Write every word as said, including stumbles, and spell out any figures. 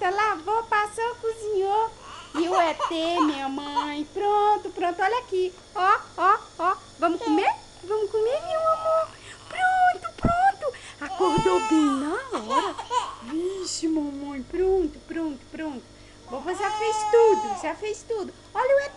pronta, lavou, passou, cozinhou. E o E T, minha mãe, pronto, pronto, olha aqui. Ó, ó, ó, vamos comer? Vamos comer, meu amor? Pronto, pronto. Acordou bem na hora. Vixe, mamãe, pronto, pronto, pronto. Vovó já fez tudo, já fez tudo. Olha o E